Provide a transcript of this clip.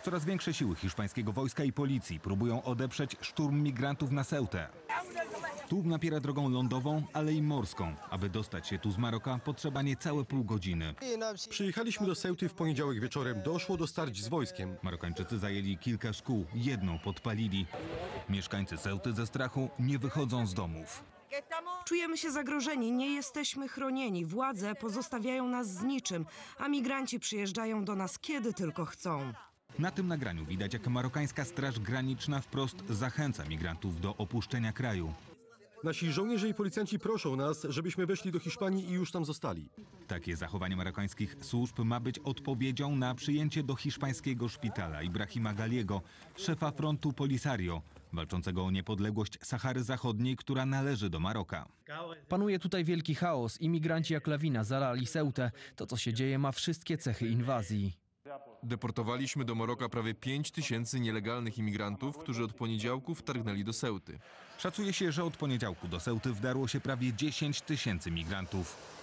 Coraz większe siły hiszpańskiego wojska i policji próbują odeprzeć szturm migrantów na Ceutę. Tłum napiera drogą lądową, ale i morską. Aby dostać się tu z Maroka, potrzeba niecałe pół godziny. Przyjechaliśmy do Ceuty w poniedziałek wieczorem. Doszło do starć z wojskiem. Marokańczycy zajęli kilka szkół, jedną podpalili. Mieszkańcy Ceuty ze strachu nie wychodzą z domów. Czujemy się zagrożeni, nie jesteśmy chronieni. Władze pozostawiają nas z niczym, a migranci przyjeżdżają do nas kiedy tylko chcą. Na tym nagraniu widać, jak marokańska Straż Graniczna wprost zachęca migrantów do opuszczenia kraju. Nasi żołnierze i policjanci proszą nas, żebyśmy weszli do Hiszpanii i już tam zostali. Takie zachowanie marokańskich służb ma być odpowiedzią na przyjęcie do hiszpańskiego szpitala Ibrahima Galiego, szefa frontu Polisario, walczącego o niepodległość Sahary Zachodniej, która należy do Maroka. Panuje tutaj wielki chaos. Imigranci jak lawina zalali Ceutę. To, co się dzieje, ma wszystkie cechy inwazji. Deportowaliśmy do Maroka prawie 5 000 nielegalnych imigrantów, którzy od poniedziałku wtargnęli do Ceuty. Szacuje się, że od poniedziałku do Ceuty wdarło się prawie 10 000 migrantów.